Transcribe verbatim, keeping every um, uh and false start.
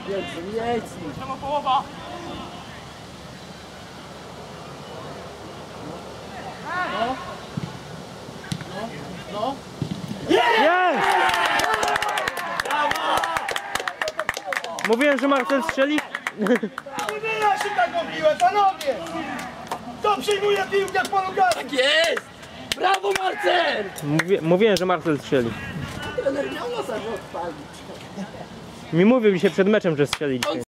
Jedź, jedź. Sama połowa. No. No. No. Jest! Mówiłem, że Marcel strzeli. Nie ja się tak mówiłem, panowie! Kto przyjmuje piłkę jak polugany? Tak jest! Brawo, Marcel! Mówię, mówiłem, że Marcel strzeli. Trener miał nosa odpalić. Mi mówił dzisiaj przed meczem, że strzeli dzisiaj.